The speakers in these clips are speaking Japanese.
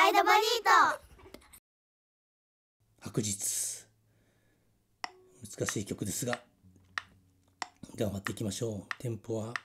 ガイドバリート。 白日、難しい曲ですが頑張っていきましょう。テンポは、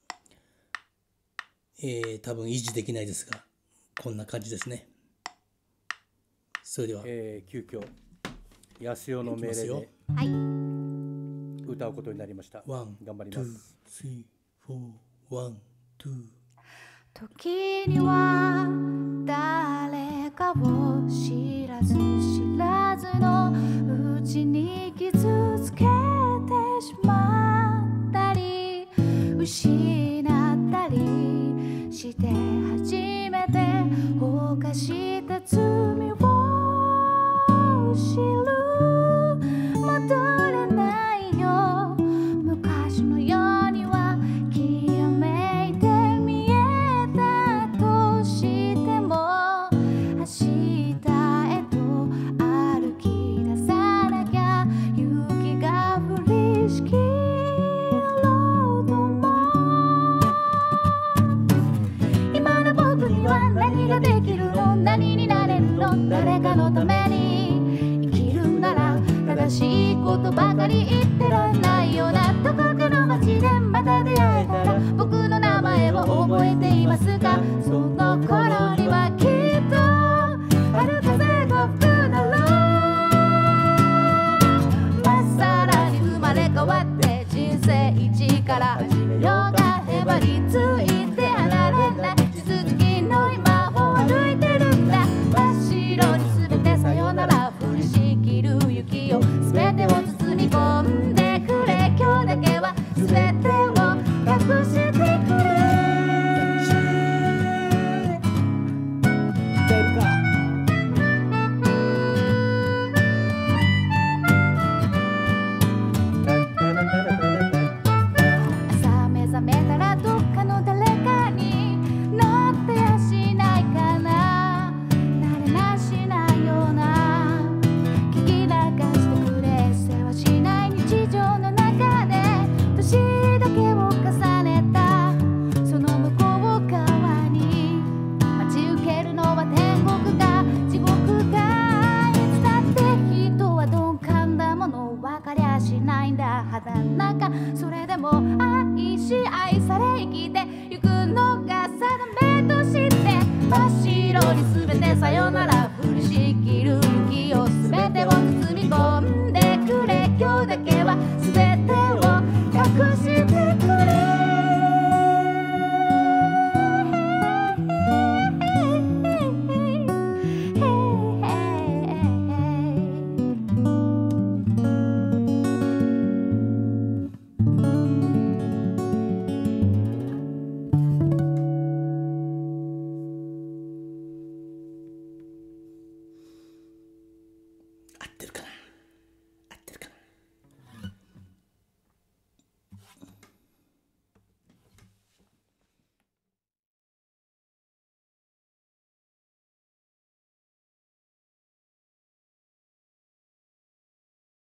多分維持できないですがこんな感じですね。それでは、 急遽安代の命令で歌うことになりました。頑張ります。 1、2、3、4、1、2。 時には誰かを知らず知らずのうちに傷つけてしまったり失ったりして初めて犯した罪を知る。戻れないよ昔のようにはきらめいて見えたとしても明日へと歩き出さなきゃ雪が降りしきろうとも今の僕には何ができるの何になれるの誰かのために生きるなら正しいことばかり言ってらんないようなどこかの街でまた出会えたら僕の名前を覚えていますか。その頃にはきっと春風が吹くだろう。まっさらに生まれ変わって人生一から始めようがへばりついて離れない地続きの今を歩いてるんだ。真っ白に全てさよなら降りしきる雪を全てを包み込んでくれ今日だけは全てを隠してくれ。朝目覚めたらどっかの誰かになってやしないかななれなしないような聞き流してくれ世話しない日常の中で年だけを重ねたその向こう側に待ち受けるのは天国か地獄かいつだって人は鈍感だもの分かりゃしないんだ肌の中それでも愛し愛され生きてゆくのが定めとして真っ白に全てさよなら降りしきる